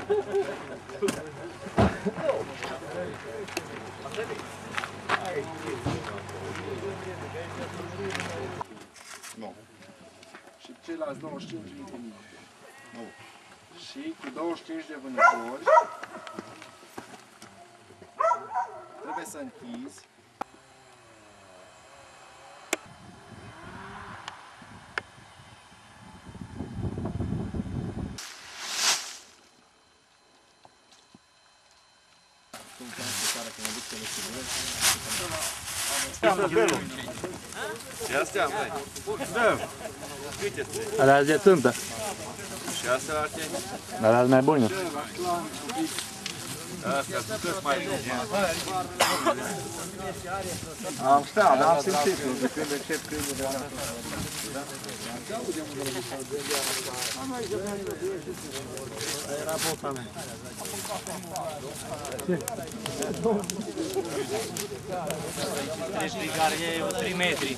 Nu. Și ceilalți 25 de mii. Nu. Și cu 25 de vânători trebuie să închizi. Și astea, băi. Da. Câte sunt? Alea de tântă. Și astea la tine? Alea sunt mai bune. Astea sunt cât mai bine. Am stat, dar am simțit de când încep câinele. Era bota mea. Treci care e 3 metri.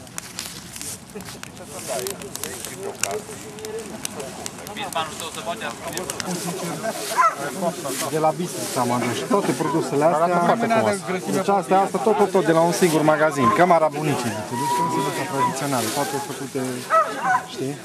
De la Bistrița am adus și toate produsele astea, deci asta tot de la un singur magazin, Camara Bunicii, deci sunt singură tradițională, toate făcute, știi?